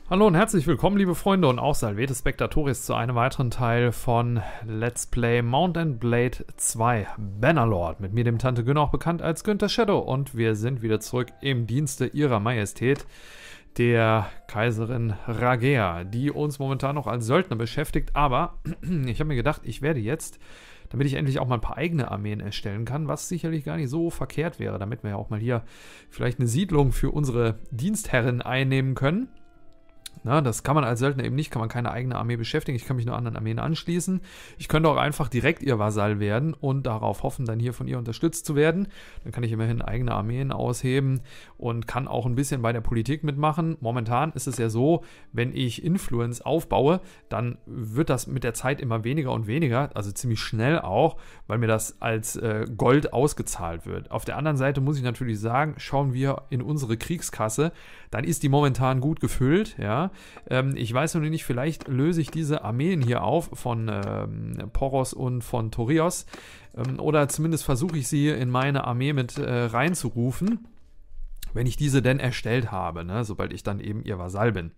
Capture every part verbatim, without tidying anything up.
Hallo und herzlich willkommen, liebe Freunde und auch Salvete Spectatoris zu einem weiteren Teil von Let's Play Mount and Blade zwei Bannerlord. Mit mir, dem Tante Günner, auch bekannt als Günther Shadow, und wir sind wieder zurück im Dienste ihrer Majestät, der Kaiserin Ragea, die uns momentan noch als Söldner beschäftigt. Aber ich habe mir gedacht, ich werde jetzt, damit ich endlich auch mal ein paar eigene Armeen erstellen kann, was sicherlich gar nicht so verkehrt wäre, damit wir ja auch mal hier vielleicht eine Siedlung für unsere Dienstherren einnehmen können. Na, das kann man als Söldner eben nicht, kann man keine eigene Armee beschäftigen. Ich kann mich nur anderen Armeen anschließen. Ich könnte auch einfach direkt ihr Vasall werden und darauf hoffen, dann hier von ihr unterstützt zu werden. Dann kann ich immerhin eigene Armeen ausheben und kann auch ein bisschen bei der Politik mitmachen. Momentan ist es ja so, wenn ich Influence aufbaue, dann wird das mit der Zeit immer weniger und weniger, also ziemlich schnell auch, weil mir das als äh, Gold ausgezahlt wird. Auf der anderen Seite muss ich natürlich sagen, schauen wir in unsere Kriegskasse, dann ist die momentan gut gefüllt, ja. Ähm, ich weiß noch nicht, vielleicht löse ich diese Armeen hier auf von ähm, Poros und von Torios, ähm, oder zumindest versuche ich sie in meine Armee mit äh, reinzurufen, wenn ich diese denn erstellt habe, ne? Sobald ich dann eben ihr Vasall bin.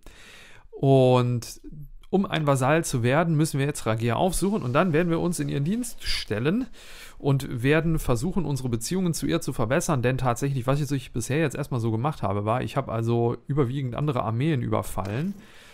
Und um ein Vasall zu werden, müssen wir jetzt Ragea aufsuchen und dann werden wir uns in ihren Dienst stellen und werden versuchen, unsere Beziehungen zu ihr zu verbessern, denn tatsächlich, was ich bisher jetzt erstmal so gemacht habe, war, ich habe also überwiegend andere Armeen überfallen.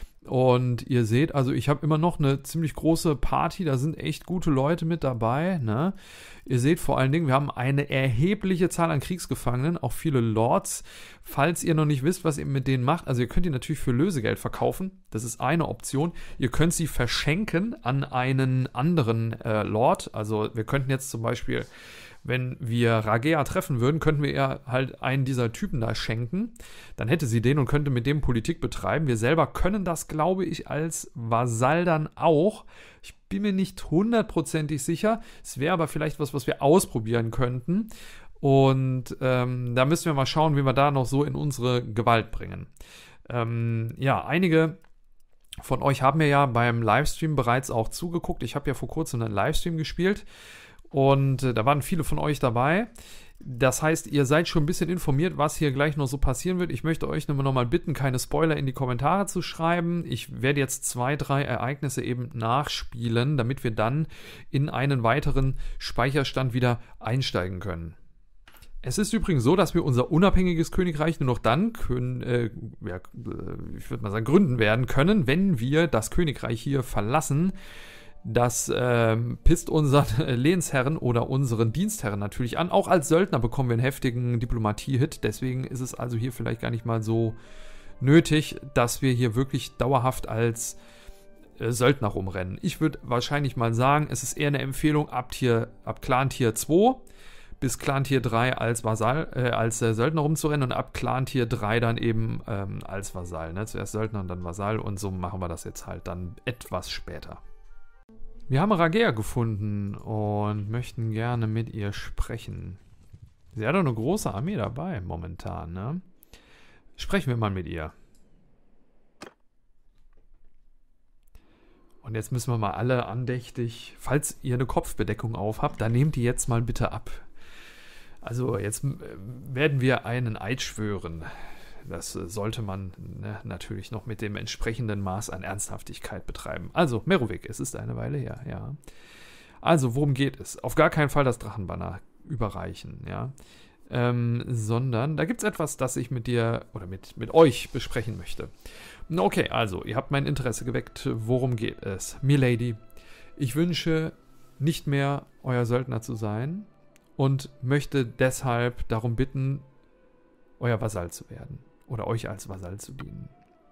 Und ihr seht, also ich habe immer noch eine ziemlich große Party, da sind echt gute Leute mit dabei, ne? Ihr seht vor allen Dingen, wir haben eine erhebliche Zahl an Kriegsgefangenen, auch viele Lords. Falls ihr noch nicht wisst, was ihr mit denen macht, also ihr könnt die natürlich für Lösegeld verkaufen, das ist eine Option. Ihr könnt sie verschenken an einen anderen äh, Lord, also wir könnten jetzt zum Beispiel, wenn wir Ragea treffen würden, könnten wir ihr halt einen dieser Typen da schenken. Dann hätte sie den und könnte mit dem Politik betreiben. Wir selber können das, glaube ich, als Vasall dann auch. Ich bin mir nicht hundertprozentig sicher. Es wäre aber vielleicht was, was wir ausprobieren könnten. Und ähm, da müssen wir mal schauen, wie wir da noch so in unsere Gewalt bringen. Ähm, ja, einige von euch haben mir ja beim Livestream bereits auch zugeguckt. Ich habe ja vor kurzem einen Livestream gespielt. Und äh, da waren viele von euch dabei. Das heißt, ihr seid schon ein bisschen informiert, was hier gleich noch so passieren wird. Ich möchte euch nur noch mal bitten, keine Spoiler in die Kommentare zu schreiben. Ich werde jetzt zwei, drei Ereignisse eben nachspielen, damit wir dann in einen weiteren Speicherstand wieder einsteigen können. Es ist übrigens so, dass wir unser unabhängiges Königreich nur noch dann können, äh, ja, ich würde mal sagen, gründen werden können, wenn wir das Königreich hier verlassen. Das äh, pisst unseren Lehnsherren oder unseren Dienstherren natürlich an. Auch als Söldner bekommen wir einen heftigen Diplomatie-Hit. Deswegen ist es also hier vielleicht gar nicht mal so nötig, dass wir hier wirklich dauerhaft als äh, Söldner rumrennen. Ich würde wahrscheinlich mal sagen, es ist eher eine Empfehlung ab, Tier, ab Clan Tier zwei bis Clan Tier drei als Vasall, äh, als äh, Söldner rumzurennen und ab Clan Tier drei dann eben ähm, als Vasall. Ne? Zuerst Söldner und dann Vasall, und so machen wir das jetzt halt dann etwas später. Wir haben Ragea gefunden und möchten gerne mit ihr sprechen. Sie hat doch eine große Armee dabei momentan, ne? Sprechen wir mal mit ihr. Und jetzt müssen wir mal alle andächtig, falls ihr eine Kopfbedeckung auf habt, dann nehmt die jetzt mal bitte ab. Also jetzt werden wir einen Eid schwören. Das sollte man ne, natürlich noch mit dem entsprechenden Maß an Ernsthaftigkeit betreiben. Also, Merovik, es ist eine Weile her, ja. Also, worum geht es? Auf gar keinen Fall das Drachenbanner überreichen, ja. Ähm, sondern, da gibt es etwas, das ich mit dir oder mit, mit euch besprechen möchte. Okay, also, ihr habt mein Interesse geweckt. Worum geht es? Milady, ich wünsche nicht mehr euer Söldner zu sein und möchte deshalb darum bitten, euer Vasall zu werden. Oder euch als Vasall zu dienen.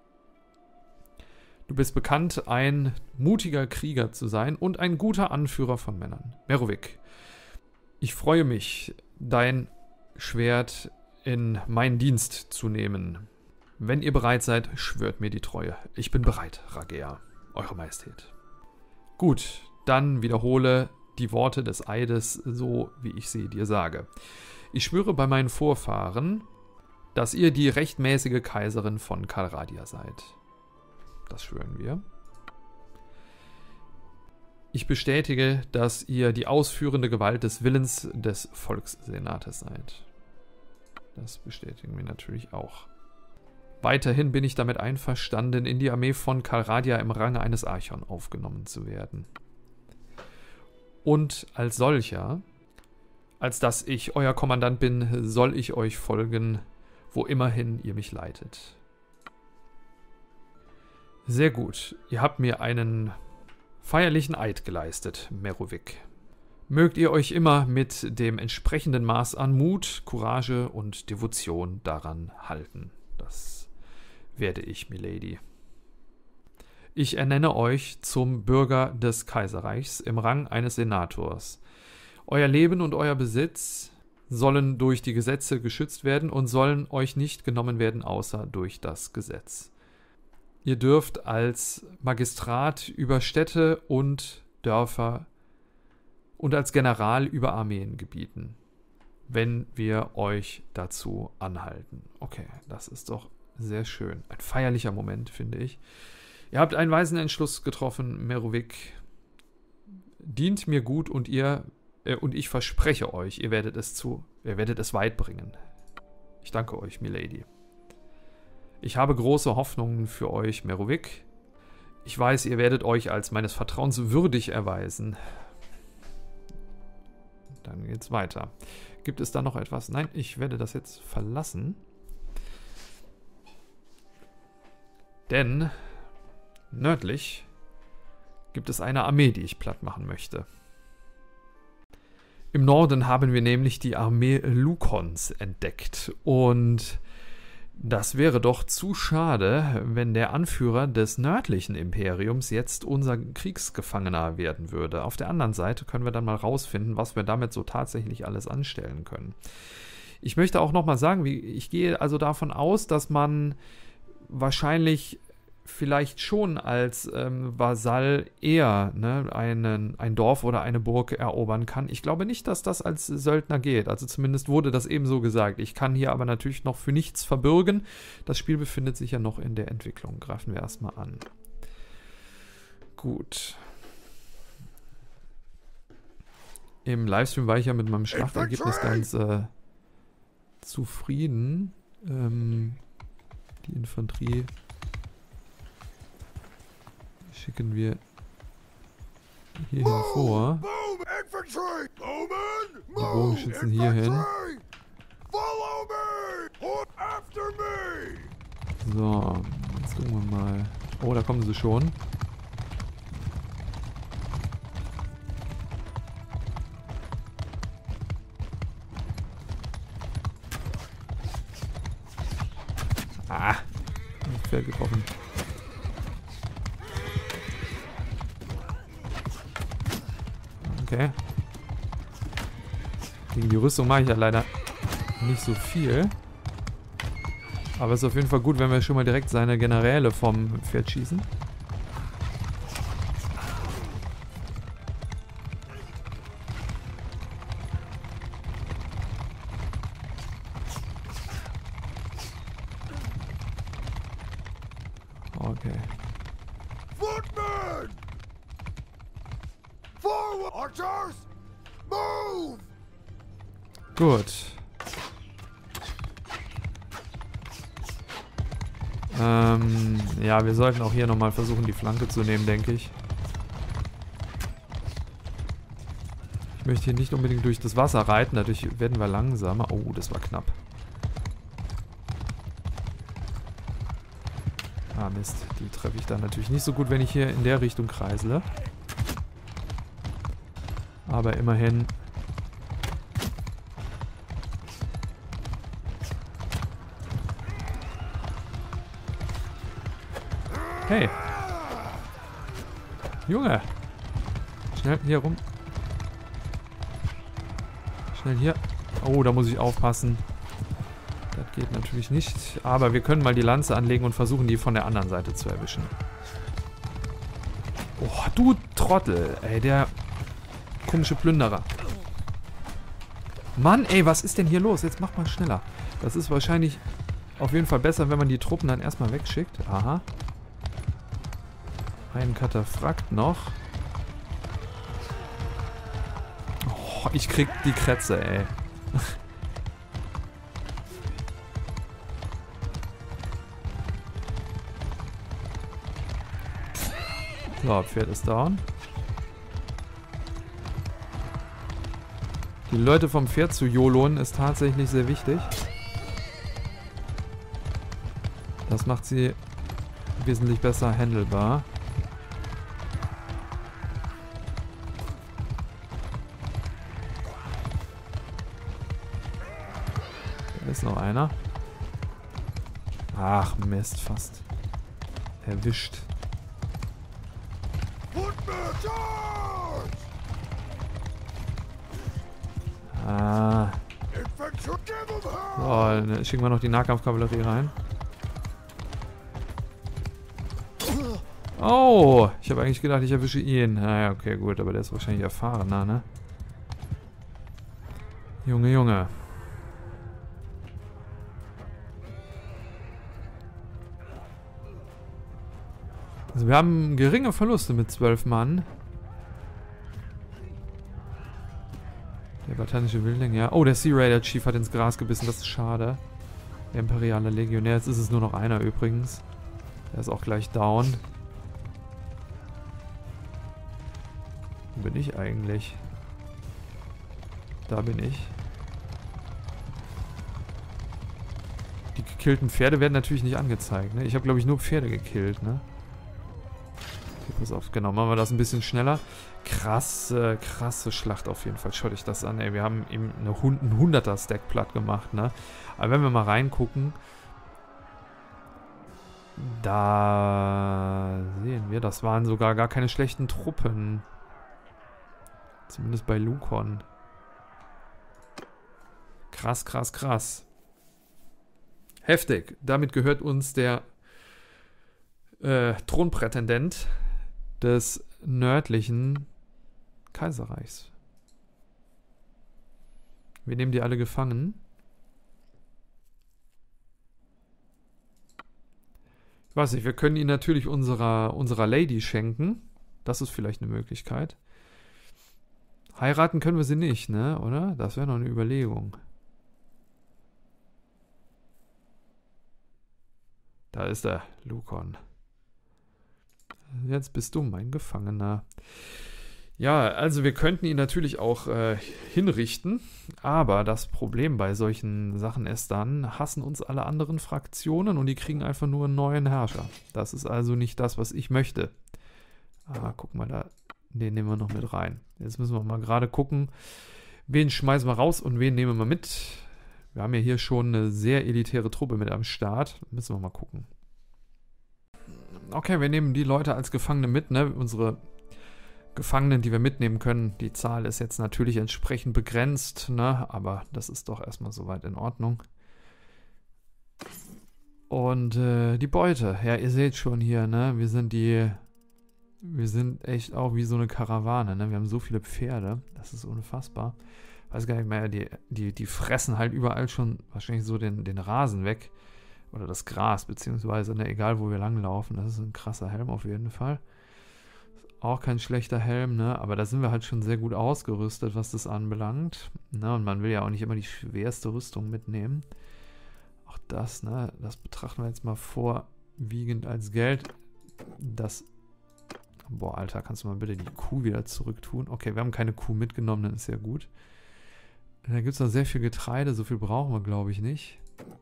Du bist bekannt, ein mutiger Krieger zu sein und ein guter Anführer von Männern. Merovik, ich freue mich, dein Schwert in meinen Dienst zu nehmen. Wenn ihr bereit seid, schwört mir die Treue. Ich bin bereit, Ragea, Eure Majestät. Gut, dann wiederhole die Worte des Eides, so wie ich sie dir sage. Ich schwöre bei meinen Vorfahren, dass ihr die rechtmäßige Kaiserin von Calradia seid. Das schwören wir. Ich bestätige, dass ihr die ausführende Gewalt des Willens des Volkssenates seid. Das bestätigen wir natürlich auch. Weiterhin bin ich damit einverstanden, in die Armee von Calradia im Range eines Archon aufgenommen zu werden. Und als solcher, als dass ich euer Kommandant bin, soll ich euch folgen, wo immerhin ihr mich leitet. Sehr gut. Ihr habt mir einen feierlichen Eid geleistet, Merovik. Mögt ihr euch immer mit dem entsprechenden Maß an Mut, Courage und Devotion daran halten. Das werde ich, Milady. Ich ernenne euch zum Bürger des Kaiserreichs im Rang eines Senators. Euer Leben und euer Besitz sollen durch die Gesetze geschützt werden und sollen euch nicht genommen werden, außer durch das Gesetz. Ihr dürft als Magistrat über Städte und Dörfer und als General über Armeen gebieten, wenn wir euch dazu anhalten. Okay, das ist doch sehr schön. Ein feierlicher Moment, finde ich. Ihr habt einen weisen Entschluss getroffen, Merovik. Dient mir gut und ihr äh, und ich verspreche euch, ihr werdet es zu, ihr werdet es weit bringen. Ich danke euch, Milady. Ich habe große Hoffnungen für euch, Merovik. Ich weiß, ihr werdet euch als meines Vertrauens würdig erweisen. Dann geht's weiter. Gibt es da noch etwas? Nein, ich werde das jetzt verlassen. Denn nördlich gibt es eine Armee, die ich platt machen möchte. Im Norden haben wir nämlich die Armee Lukons entdeckt. Und das wäre doch zu schade, wenn der Anführer des nördlichen Imperiums jetzt unser Kriegsgefangener werden würde. Auf der anderen Seite können wir dann mal rausfinden, was wir damit so tatsächlich alles anstellen können. Ich möchte auch nochmal sagen, ich gehe also davon aus, dass man wahrscheinlich vielleicht schon als ähm, Vasall eher ne, einen, ein Dorf oder eine Burg erobern kann. Ich glaube nicht, dass das als Söldner geht. Also zumindest wurde das eben so gesagt. Ich kann hier aber natürlich noch für nichts verbürgen. Das Spiel befindet sich ja noch in der Entwicklung. Greifen wir erstmal an. Gut. Im Livestream war ich ja mit meinem Schlachtergebnis ganz äh, zufrieden. Ähm, die Infanterie schicken wir hierhin vor. Die Bogenschützen hierhin. So, jetzt gucken wir mal. Oh, da kommen sie schon. Ah, Pferd getroffen. Okay. Gegen die Rüstung mache ich ja leider nicht so viel. Aber es ist auf jeden Fall gut, wenn wir schon mal direkt seine Generäle vom Pferd schießen. Okay. Gut. Ähm, ja, wir sollten auch hier nochmal versuchen, die Flanke zu nehmen, denke ich. Ich möchte hier nicht unbedingt durch das Wasser reiten, dadurch werden wir langsamer. Oh, das war knapp. Ah, Mist. Die treffe ich dann natürlich nicht so gut, wenn ich hier in der Richtung kreisle. Aber immerhin. Hey. Junge. Schnell hier rum. Schnell hier. Oh, da muss ich aufpassen. Das geht natürlich nicht. Aber wir können mal die Lanze anlegen und versuchen, die von der anderen Seite zu erwischen. Oh, du Trottel. Ey, der komische Plünderer. Mann, ey, was ist denn hier los? Jetzt mach mal schneller. Das ist wahrscheinlich auf jeden Fall besser, wenn man die Truppen dann erstmal wegschickt. Aha. Ein Kataphrakt noch. Oh, ich krieg die Krätze, ey. So, Pferd ist down. Die Leute vom Pferd zu YOLOen ist tatsächlich sehr wichtig. Das macht sie wesentlich besser handelbar. Da ist noch einer. Ach Mist, fast erwischt. Ah. So, dann schicken wir noch die Nahkampfkavallerie rein. Oh, ich habe eigentlich gedacht, ich erwische ihn. Naja, okay, gut, aber der ist wahrscheinlich erfahrener, ne? Junge, Junge. Also wir haben geringe Verluste mit zwölf Mann. Der botanische Wildling, ja. Oh, der Sea Raider Chief hat ins Gras gebissen, das ist schade. Der imperiale Legionär, jetzt ist es nur noch einer übrigens. Der ist auch gleich down. Wo bin ich eigentlich? Da bin ich. Die gekillten Pferde werden natürlich nicht angezeigt, ne? Ich habe, glaube ich, nur Pferde gekillt, ne? Okay, pass auf, genau, machen wir das ein bisschen schneller. Krasse, krasse Schlacht auf jeden Fall. Schaut euch das an, ey. Wir haben eben eine hunderter-Stack platt gemacht, ne? Aber wenn wir mal reingucken, da sehen wir, das waren sogar gar keine schlechten Truppen. Zumindest bei Lukon. Krass, krass, krass. Heftig. Damit gehört uns der äh, Thronprätendent des nördlichen Kaiserreichs. Wir nehmen die alle gefangen. Ich weiß nicht, wir können ihn natürlich unserer, unserer Lady schenken. Das ist vielleicht eine Möglichkeit. Heiraten können wir sie nicht, ne? Oder? Das wäre noch eine Überlegung. Da ist er, Lukon. Jetzt bist du mein Gefangener. Ja, also wir könnten ihn natürlich auch äh, hinrichten, aber das Problem bei solchen Sachen ist dann, hassen uns alle anderen Fraktionen und die kriegen einfach nur einen neuen Herrscher. Das ist also nicht das, was ich möchte. Ah, guck mal, da, den nehmen wir noch mit rein. Jetzt müssen wir mal gerade gucken, wen schmeißen wir raus und wen nehmen wir mit. Wir haben ja hier schon eine sehr elitäre Truppe mit am Start. Müssen wir mal gucken. Okay, wir nehmen die Leute als Gefangene mit, ne? Unsere Gefangenen, die wir mitnehmen können. Die Zahl ist jetzt natürlich entsprechend begrenzt, ne? Aber das ist doch erstmal soweit in Ordnung. Und äh, die Beute. Ja, ihr seht schon hier, ne? Wir sind die... Wir sind echt auch wie so eine Karawane, ne? Wir haben so viele Pferde. Das ist unfassbar. Weiß gar nicht mehr, die, die, die fressen halt überall schon wahrscheinlich so den, den Rasen weg. Oder das Gras, beziehungsweise, ne, egal wo wir langlaufen. Das ist ein krasser Helm auf jeden Fall. Auch kein schlechter Helm, ne? Aber da sind wir halt schon sehr gut ausgerüstet, was das anbelangt. Ne? Und man will ja auch nicht immer die schwerste Rüstung mitnehmen. Auch das, ne? Das betrachten wir jetzt mal vorwiegend als Geld. Das... Boah, Alter, kannst du mal bitte die Kuh wieder zurücktun? Okay, wir haben keine Kuh mitgenommen, dann ist ja gut. Da gibt es noch sehr viel Getreide, so viel brauchen wir, glaube ich, nicht.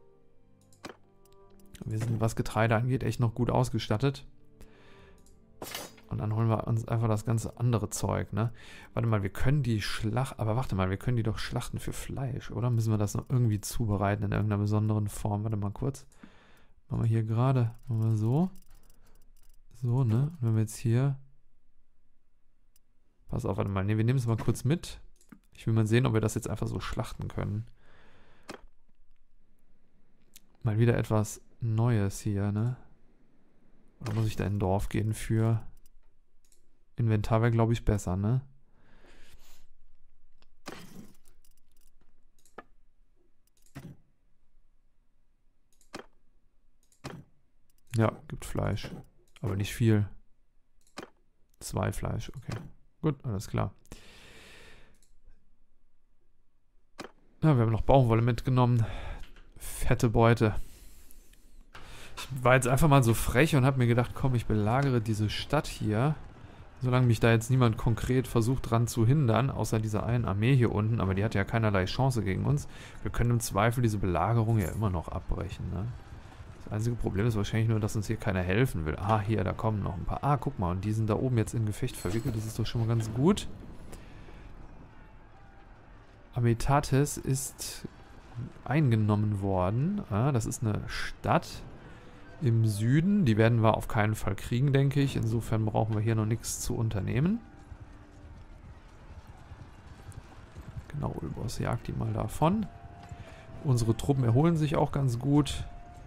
Wir sind, was Getreide angeht, echt noch gut ausgestattet. Und dann holen wir uns einfach das ganze andere Zeug, ne? Warte mal, wir können die Schlacht... Aber warte mal, wir können die doch schlachten für Fleisch, oder? Müssen wir das noch irgendwie zubereiten in irgendeiner besonderen Form? Warte mal kurz. Machen wir hier gerade... Machen wir so. So, ne? Und wenn wir jetzt hier... Pass auf, warte mal. Ne, wir nehmen es mal kurz mit. Ich will mal sehen, ob wir das jetzt einfach so schlachten können. Mal wieder etwas Neues hier, ne? Oder muss ich da in ein Dorf gehen für... Inventar wäre, glaube ich, besser, ne? Ja, gibt Fleisch. Aber nicht viel. Zwei Fleisch, okay. Gut, alles klar. Ja, wir haben noch Baumwolle mitgenommen. Fette Beute. Ich war jetzt einfach mal so frech und habe mir gedacht, komm, ich belagere diese Stadt hier. Solange mich da jetzt niemand konkret versucht dran zu hindern, außer dieser einen Armee hier unten, aber die hat ja keinerlei Chance gegen uns. Wir können im Zweifel diese Belagerung ja immer noch abbrechen, ne? Das einzige Problem ist wahrscheinlich nur, dass uns hier keiner helfen will. Ah, hier, da kommen noch ein paar. Ah, guck mal, und die sind da oben jetzt in Gefecht verwickelt. Das ist doch schon mal ganz gut. Ametates ist eingenommen worden. Ah, das ist eine Stadt im Süden. Die werden wir auf keinen Fall kriegen, denke ich. Insofern brauchen wir hier noch nichts zu unternehmen. Genau, Ulbos jagt die mal davon. Unsere Truppen erholen sich auch ganz gut.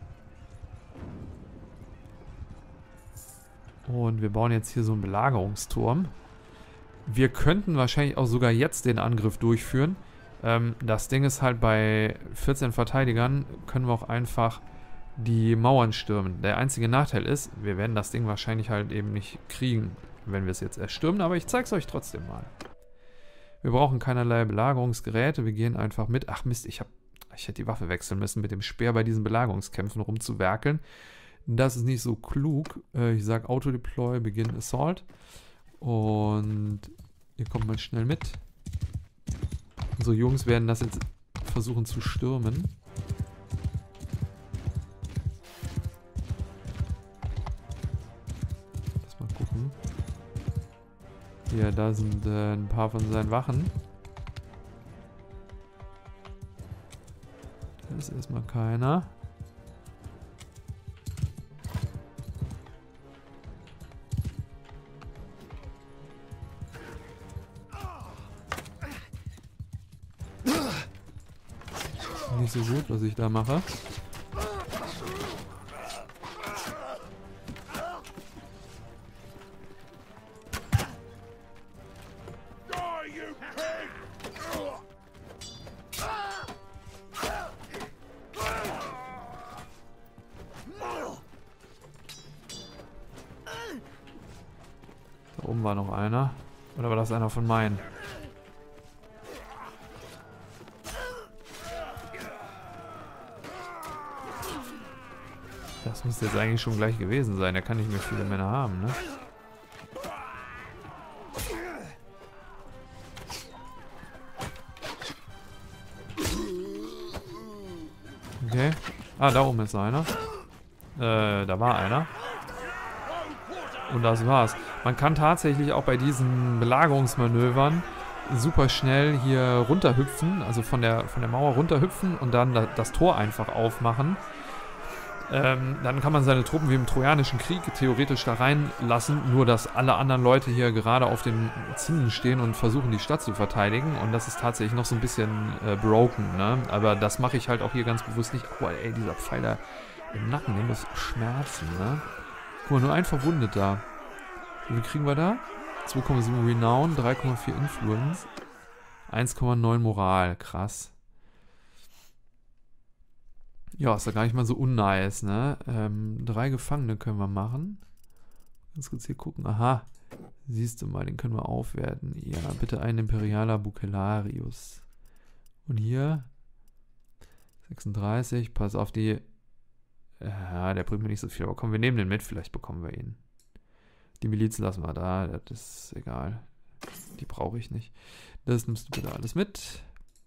Und wir bauen jetzt hier so einen Belagerungsturm. Wir könnten wahrscheinlich auch sogar jetzt den Angriff durchführen. Ähm, das Ding ist halt, bei vierzehn Verteidigern können wir auch einfach die Mauern stürmen. Der einzige Nachteil ist, wir werden das Ding wahrscheinlich halt eben nicht kriegen, wenn wir es jetzt erstürmen, aber ich zeige es euch trotzdem mal. Wir brauchen keinerlei Belagerungsgeräte, wir gehen einfach mit. Ach Mist, ich, hab, ich hätte die Waffe wechseln müssen, mit dem Speer bei diesen Belagerungskämpfen rumzuwerkeln. Das ist nicht so klug. Äh, ich sage Auto-Deploy, Begin Assault. Und ihr kommt mal schnell mit. Unsere Jungs werden das jetzt versuchen zu stürmen. Lass mal gucken. Ja, da sind äh, ein paar von seinen Wachen. Da ist erstmal keiner. Nicht so gut, was ich da mache. Da oben war noch einer. Oder war das einer von meinen? Das müsste jetzt eigentlich schon gleich gewesen sein. Er kann nicht mehr viele Männer haben, ne? Okay. Ah, da oben ist einer. Äh, da war einer. Und das war's. Man kann tatsächlich auch bei diesen Belagerungsmanövern super schnell hier runterhüpfen, also von der, von der Mauer runterhüpfen und dann das Tor einfach aufmachen. Ähm, dann kann man seine Truppen wie im Trojanischen Krieg theoretisch da reinlassen, nur dass alle anderen Leute hier gerade auf den Zinnen stehen und versuchen die Stadt zu verteidigen und das ist tatsächlich noch so ein bisschen äh, broken, ne? Aber das mache ich halt auch hier ganz bewusst nicht. Oh, ey, dieser Pfeil da im Nacken, der muss schmerzen, ne? Guck mal, nur ein Verwundeter. Wie viel kriegen wir da? zwei Komma sieben Renown, drei Komma vier Influence, eins Komma neun Moral, krass. Ja, ist ja gar nicht mal so unnice, ne? Ähm, drei Gefangene können wir machen. Ganz kurz hier gucken. Aha, siehst du mal, den können wir aufwerten. Ja, bitte ein Imperialer Bucellarius. Und hier sechsunddreißig, pass auf die... Ja, der bringt mir nicht so viel, aber komm, wir nehmen den mit, vielleicht bekommen wir ihn. Die Miliz lassen wir da, das ist egal. Die brauche ich nicht. Das nimmst du bitte alles mit.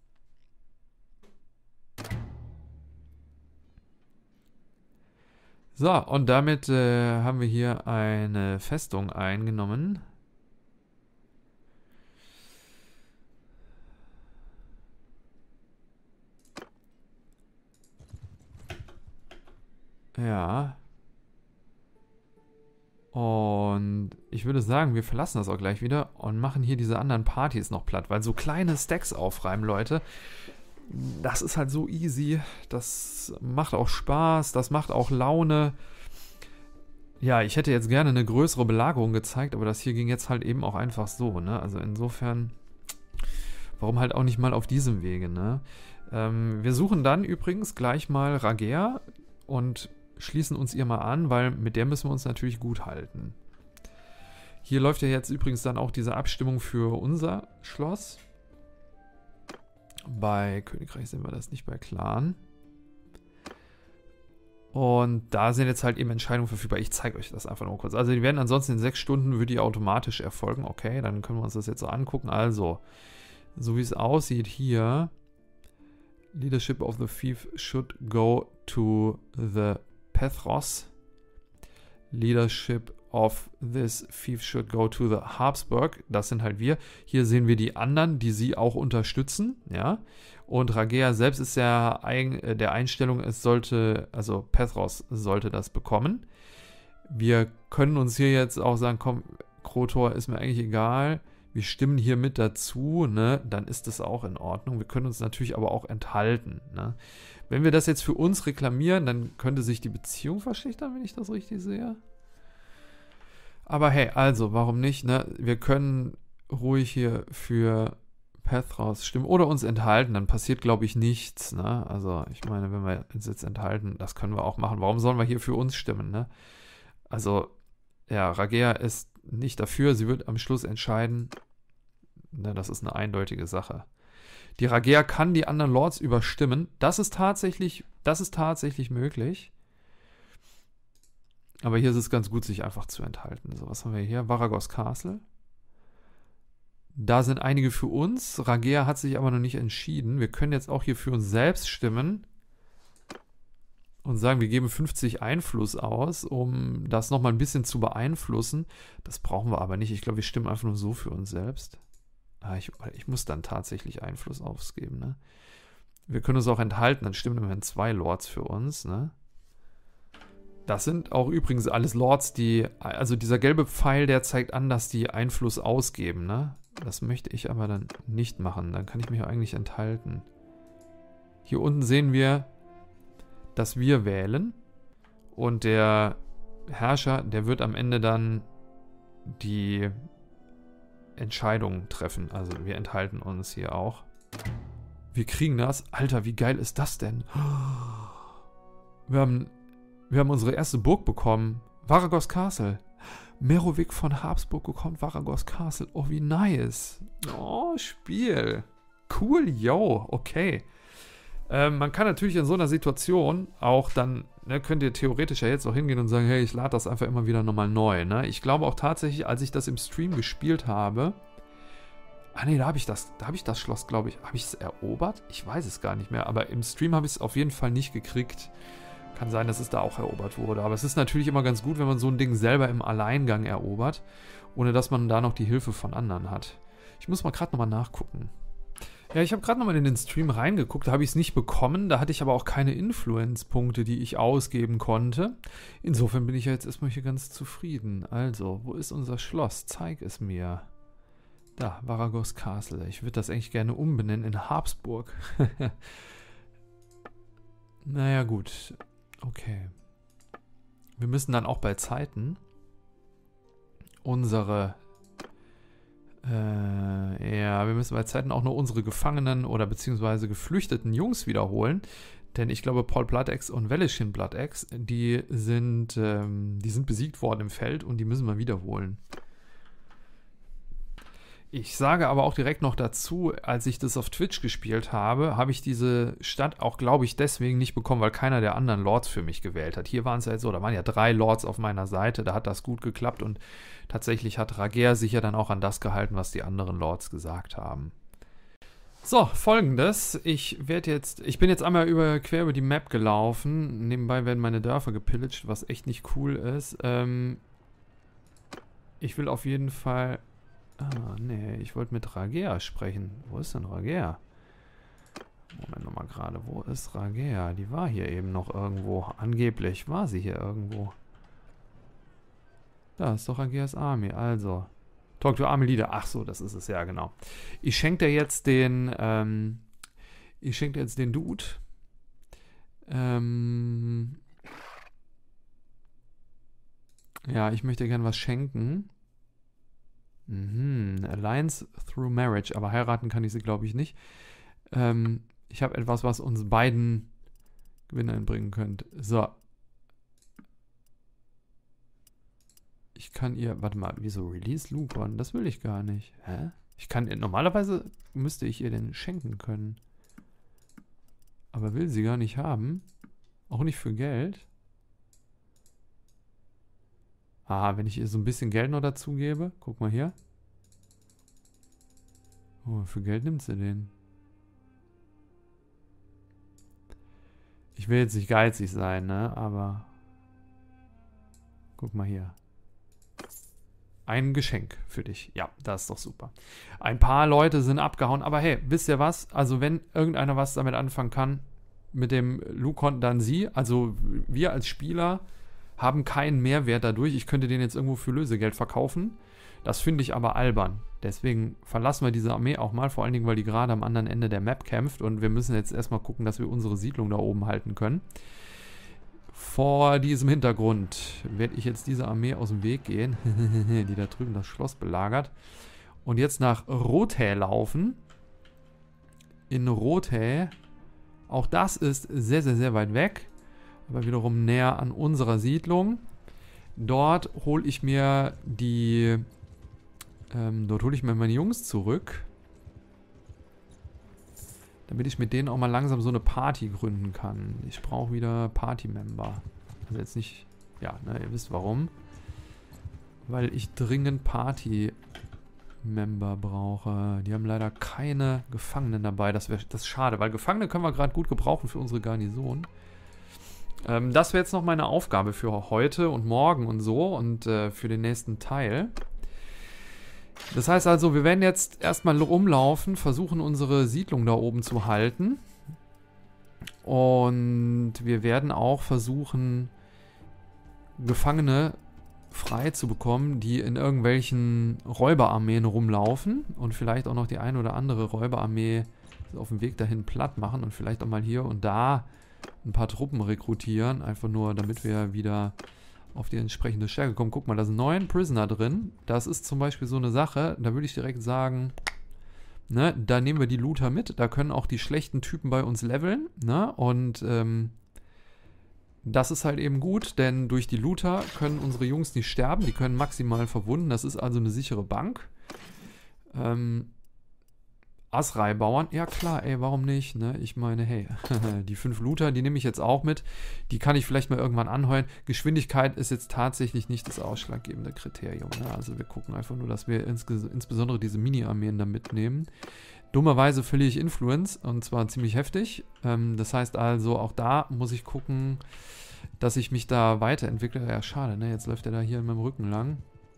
So, und damit äh, haben wir hier eine Festung eingenommen. Ja. Und ich würde sagen, wir verlassen das auch gleich wieder und machen hier diese anderen Partys noch platt, weil so kleine Stacks aufreiben, Leute, das ist halt so easy, das macht auch Spaß, das macht auch Laune. Ja, ich hätte jetzt gerne eine größere Belagerung gezeigt, aber das hier ging jetzt halt eben auch einfach so, ne? Also insofern, warum halt auch nicht mal auf diesem Wege, ne? Ähm, wir suchen dann übrigens gleich mal Ragea und schließen uns ihr mal an, weil mit der müssen wir uns natürlich gut halten. Hier läuft ja jetzt übrigens dann auch diese Abstimmung für unser Schloss. Bei Königreich sehen wir das nicht, bei Clan. Und da sind jetzt halt eben Entscheidungen verfügbar. Ich zeige euch das einfach nur kurz. Also die werden ansonsten in sechs Stunden, würde die automatisch erfolgen. Okay, dann können wir uns das jetzt so angucken. Also, so wie es aussieht hier, Leadership of the Fief should go to the Petros. Leadership of this Fief should go to the Habsburg. Das sind halt wir. Hier sehen wir die anderen, die sie auch unterstützen. Ja. Und Ragea selbst ist ja ein, der Einstellung, es sollte, also Petros sollte das bekommen. Wir können uns hier jetzt auch sagen, komm, Krotor ist mir eigentlich egal. Wir stimmen hier mit dazu, ne? Dann ist das auch in Ordnung. Wir können uns natürlich aber auch enthalten. Ne? Wenn wir das jetzt für uns reklamieren, dann könnte sich die Beziehung verschlechtern, wenn ich das richtig sehe. Aber hey, also, warum nicht? Ne? Wir können ruhig hier für Petros stimmen oder uns enthalten, dann passiert, glaube ich, nichts. Ne? Also, ich meine, wenn wir uns jetzt enthalten, das können wir auch machen. Warum sollen wir hier für uns stimmen? Ne? Also, ja, Ragea ist nicht dafür, sie wird am Schluss entscheiden. Ne, das ist eine eindeutige Sache. Die Ragea kann die anderen Lords überstimmen. Das ist tatsächlich, das ist tatsächlich möglich. Aber hier ist es ganz gut, sich einfach zu enthalten. So, was haben wir hier? Varagos Castle. Da sind einige für uns. Ragea hat sich aber noch nicht entschieden. Wir können jetzt auch hier für uns selbst stimmen und sagen, wir geben fünfzig Einfluss aus, um das nochmal ein bisschen zu beeinflussen. Das brauchen wir aber nicht. Ich glaube, wir stimmen einfach nur so für uns selbst. Ah, ich, ich muss dann tatsächlich Einfluss ausgeben. Ne? Wir können uns auch enthalten. Dann stimmen immerhin zwei Lords für uns. Ne? Das sind auch übrigens alles Lords, die, also dieser gelbe Pfeil, der zeigt an, dass die Einfluss ausgeben. Ne? Das möchte ich aber dann nicht machen. Dann kann ich mich eigentlich enthalten. Hier unten sehen wir, dass wir wählen. Und der Herrscher, der wird am Ende dann die Entscheidungen treffen. Also wir enthalten uns hier auch. Wir kriegen das. Alter, wie geil ist das denn? Wir haben, wir haben unsere erste Burg bekommen. Varagos Castle. Merovik von Habsburg bekommt Varagos Castle. Oh, wie nice. Oh, Spiel. Cool, yo. Okay. Ähm, man kann natürlich in so einer Situation auch dann, ne, könnt ihr theoretisch ja jetzt auch hingehen und sagen, hey, ich lade das einfach immer wieder nochmal neu. Ne? Ich glaube auch tatsächlich, als ich das im Stream gespielt habe, ah ne, da habe ich das, da habe ich das Schloss, glaube ich, habe ich es erobert? Ich weiß es gar nicht mehr, aber im Stream habe ich es auf jeden Fall nicht gekriegt. Kann sein, dass es da auch erobert wurde, aber es ist natürlich immer ganz gut, wenn man so ein Ding selber im Alleingang erobert, ohne dass man da noch die Hilfe von anderen hat. Ich muss mal gerade nochmal nachgucken. Ja, ich habe gerade nochmal in den Stream reingeguckt, da habe ich es nicht bekommen, da hatte ich aber auch keine Influence-Punkte, die ich ausgeben konnte. Insofern bin ich ja jetzt erstmal hier ganz zufrieden. Also, wo ist unser Schloss? Zeig es mir. Da, Varagos Castle. Ich würde das eigentlich gerne umbenennen in Habsburg. Naja, gut. Okay. Wir müssen dann auch bei Zeiten unsere... Äh, ja, wir müssen bei Zeiten auch nur unsere Gefangenen oder beziehungsweise geflüchteten Jungs wiederholen. Denn ich glaube, Paul Bloodaxe und Velishin Bloodaxe, die sind, ähm, die sind besiegt worden im Feld und die müssen wir wiederholen. Ich sage aber auch direkt noch dazu, als ich das auf Twitch gespielt habe, habe ich diese Stadt auch, glaube ich, deswegen nicht bekommen, weil keiner der anderen Lords für mich gewählt hat. Hier waren es ja jetzt so, da waren ja drei Lords auf meiner Seite, da hat das gut geklappt und tatsächlich hat Ragea sich ja dann auch an das gehalten, was die anderen Lords gesagt haben. So, Folgendes, ich werde jetzt, ich bin jetzt einmal über, quer über die Map gelaufen, nebenbei werden meine Dörfer gepillaged, was echt nicht cool ist. Ähm, ich will auf jeden Fall... Ah, nee, ich wollte mit Ragea sprechen. Wo ist denn Ragea? Moment nochmal gerade. Wo ist Ragea? Die war hier eben noch irgendwo. Angeblich war sie hier irgendwo. Da ist doch Rageas Army. Also, Talk to Army Leader. Ach so, das ist es ja, genau. Ich schenke dir jetzt den, ähm, ich schenke dir jetzt den Dude. Ähm, ja, ich möchte gerne was schenken. Mhm, Alliance through Marriage, aber heiraten kann ich sie, glaube ich, nicht. Ähm, ich habe etwas, was uns beiden Gewinn einbringen könnte. So. Ich kann ihr, warte mal, wieso Release Lupon? Das will ich gar nicht. Hä? Ich kann, normalerweise müsste ich ihr den schenken können. Aber will sie gar nicht haben. Auch nicht für Geld. Ah, wenn ich ihr so ein bisschen Geld noch dazu gebe. Guck mal hier. Oh, für Geld nimmt sie den. Ich will jetzt nicht geizig sein, ne? Aber... Guck mal hier. Ein Geschenk für dich. Ja, das ist doch super. Ein paar Leute sind abgehauen. Aber hey, wisst ihr was? Also wenn irgendeiner was damit anfangen kann, mit dem Lukon, dann sie. Also wir als Spieler haben keinen Mehrwert dadurch. Ich könnte den jetzt irgendwo für Lösegeld verkaufen. Das finde ich aber albern. Deswegen verlassen wir diese Armee auch mal. Vor allen Dingen, weil die gerade am anderen Ende der Map kämpft. Und wir müssen jetzt erstmal gucken, dass wir unsere Siedlung da oben halten können. Vor diesem Hintergrund werde ich jetzt diese Armee aus dem Weg gehen, die da drüben das Schloss belagert. Und jetzt nach Rothä laufen. In Rothä. Auch das ist sehr, sehr, sehr weit weg. Aber wiederum näher an unserer Siedlung. Dort hole ich mir die... Ähm, dort hole ich mir meine Jungs zurück. Damit ich mit denen auch mal langsam so eine Party gründen kann. Ich brauche wieder Party-Member. Also jetzt nicht... Ja, ne, ihr wisst warum. Weil ich dringend Party-Member brauche. Die haben leider keine Gefangenen dabei. Das wäre das ist schade, weil Gefangene können wir gerade gut gebrauchen für unsere Garnison. Ähm, das wäre jetzt noch meine Aufgabe für heute und morgen und so und äh, für den nächsten Teil. Das heißt also, wir werden jetzt erstmal rumlaufen, versuchen unsere Siedlung da oben zu halten. Und wir werden auch versuchen, Gefangene frei zu bekommen, die in irgendwelchen Räuberarmeen rumlaufen. Und vielleicht auch noch die eine oder andere Räuberarmee auf dem Weg dahin platt machen. Und vielleicht auch mal hier und da ein paar Truppen rekrutieren. Einfach nur, damit wir wieder... auf die entsprechende Stärke kommen. Guck mal, da sind neun Prisoner drin. Das ist zum Beispiel so eine Sache, da würde ich direkt sagen, ne, da nehmen wir die Looter mit. Da können auch die schlechten Typen bei uns leveln. Ne? Und ähm, das ist halt eben gut, denn durch die Looter können unsere Jungs nicht sterben. Die können maximal verwunden. Das ist also eine sichere Bank. Ähm, Asrai-Bauern, ja klar, ey, warum nicht, ne? Ich meine, hey, die fünf Looter, die nehme ich jetzt auch mit. Die kann ich vielleicht mal irgendwann anheuern. Geschwindigkeit ist jetzt tatsächlich nicht das ausschlaggebende Kriterium, ne? Also wir gucken einfach nur, dass wir ins insbesondere diese Mini-Armeen da mitnehmen. Dummerweise verliere ich Influence, und zwar ziemlich heftig. Ähm, das heißt also, auch da muss ich gucken, dass ich mich da weiterentwickle. Ja, schade, ne? Jetzt läuft er da hier in meinem Rücken lang.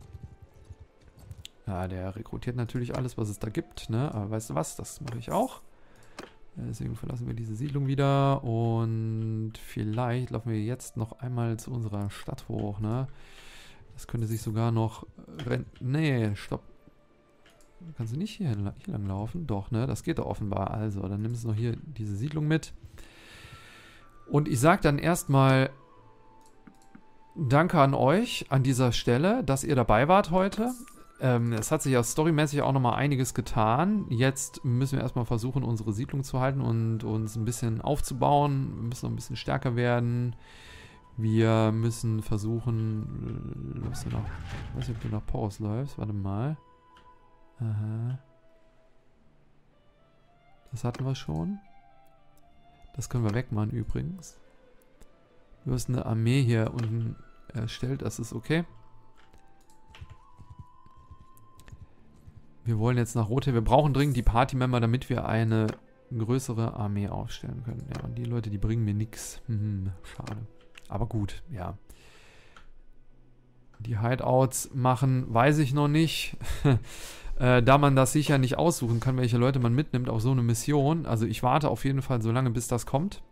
Ja, der rekrutiert natürlich alles, was es da gibt, ne? Aber weißt du was? Das mache ich auch. Deswegen verlassen wir diese Siedlung wieder. Und vielleicht laufen wir jetzt noch einmal zu unserer Stadt hoch, ne? Das könnte sich sogar noch... Nee, stopp. Kannst du nicht hier, hier lang laufen? Doch, ne? Das geht doch offenbar. Also, dann nimmst du noch hier diese Siedlung mit. Und ich sage dann erstmal... Danke an euch an dieser Stelle, dass ihr dabei wart heute. Ähm, es hat sich ja storymäßig auch nochmal einiges getan. Jetzt müssen wir erstmal versuchen, unsere Siedlung zu halten und uns ein bisschen aufzubauen. Wir müssen noch ein bisschen stärker werden. Wir müssen versuchen... Läufst du noch, ich weiß nicht, ob du nach Poros läufst. Warte mal. Aha. Das hatten wir schon. Das können wir wegmachen übrigens. Du hast eine Armee hier unten erstellt. Das ist okay. Wir wollen jetzt nach Rothä. Wir brauchen dringend die Party-Member, damit wir eine größere Armee aufstellen können. Ja, und die Leute, die bringen mir nichts. Hm, schade. Aber gut, ja. Die Hideouts machen, weiß ich noch nicht. äh, da man das sicher nicht aussuchen kann, welche Leute man mitnimmt auf so eine Mission. Also ich warte auf jeden Fall so lange, bis das kommt.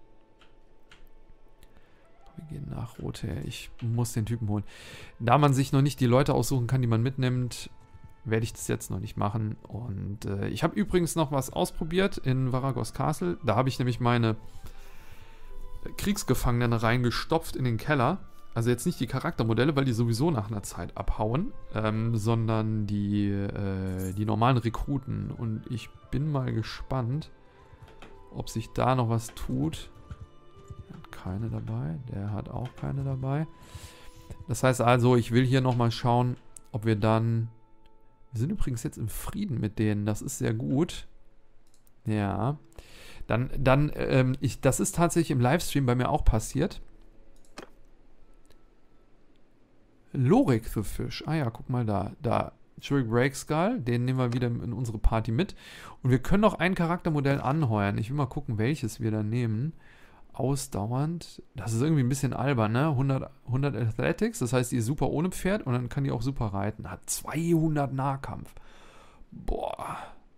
Wir gehen nach Rothä. Ich muss den Typen holen. Da man sich noch nicht die Leute aussuchen kann, die man mitnimmt, werde ich das jetzt noch nicht machen. Und äh, ich habe übrigens noch was ausprobiert in Varagos Castle. Da habe ich nämlich meine Kriegsgefangenen reingestopft in den Keller. Also jetzt nicht die Charaktermodelle, weil die sowieso nach einer Zeit abhauen, ähm, sondern die, äh, die normalen Rekruten. Und ich bin mal gespannt, ob sich da noch was tut. Er hat keine dabei. Der hat auch keine dabei. Das heißt also, ich will hier nochmal schauen, ob wir dann... Wir sind übrigens jetzt im Frieden mit denen. Das ist sehr gut. Ja. Dann, dann, ähm, ich, das ist tatsächlich im Livestream bei mir auch passiert. Lorik the Fish. Ah ja, guck mal da. Da. Trick Break Skull. Den nehmen wir wieder in unsere Party mit. Und wir können noch ein Charaktermodell anheuern. Ich will mal gucken, welches wir da nehmen. Ausdauernd. Das ist irgendwie ein bisschen albern, ne? hundert, hundert Athletics. Das heißt, die ist super ohne Pferd. Und dann kann die auch super reiten. Hat zweihundert Nahkampf. Boah.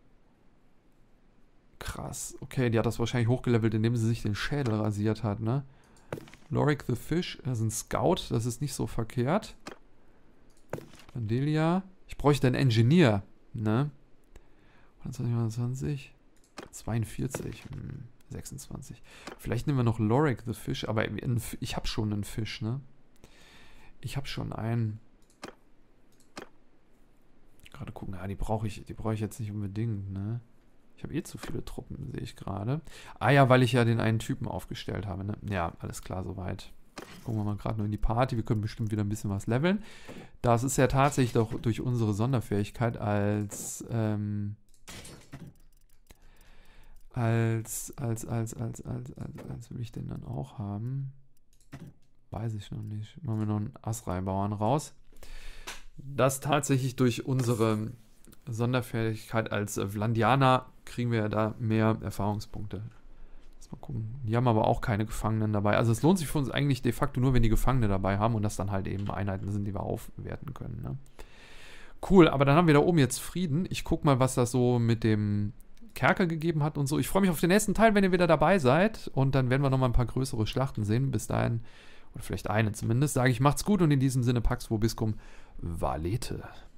Krass. Okay, die hat das wahrscheinlich hochgelevelt, indem sie sich den Schädel rasiert hat, ne? Lorik the Fish, das ist ein Scout, das ist nicht so verkehrt. Vandelia. Ich bräuchte einen Engineer, ne? hundertzwanzig, hundertzwanzig. zweiundvierzig. Hm, sechsundzwanzig. Vielleicht nehmen wir noch Lorik the Fish, aber ich habe schon einen Fisch, ne? Ich habe schon einen. Gerade gucken, ja, die brauche ich, die brauche ich jetzt nicht unbedingt, ne? Ich habe eh zu viele Truppen, sehe ich gerade. Ah ja, weil ich ja den einen Typen aufgestellt habe, ne? Ja, alles klar, soweit. Gucken wir mal gerade noch in die Party. Wir können bestimmt wieder ein bisschen was leveln. Das ist ja tatsächlich doch durch unsere Sonderfähigkeit als, ähm, als, als, als, als, als, als, als will ich den dann auch haben? Weiß ich noch nicht. Machen wir noch einen Asrai-Bauern raus. Das tatsächlich durch unsere Sonderfähigkeit als Vlandianer kriegen wir ja da mehr Erfahrungspunkte. Lass mal gucken. Die haben aber auch keine Gefangenen dabei. Also es lohnt sich für uns eigentlich de facto nur, wenn die Gefangene dabei haben und das dann halt eben Einheiten sind, die wir aufwerten können. Ne? Cool, aber dann haben wir da oben jetzt Frieden. Ich guck mal, was das so mit dem Kerker gegeben hat und so. Ich freue mich auf den nächsten Teil, wenn ihr wieder dabei seid. Und dann werden wir nochmal ein paar größere Schlachten sehen. Bis dahin, oder vielleicht eine zumindest, sage ich, macht's gut und in diesem Sinne Pax Vobiscum Valete.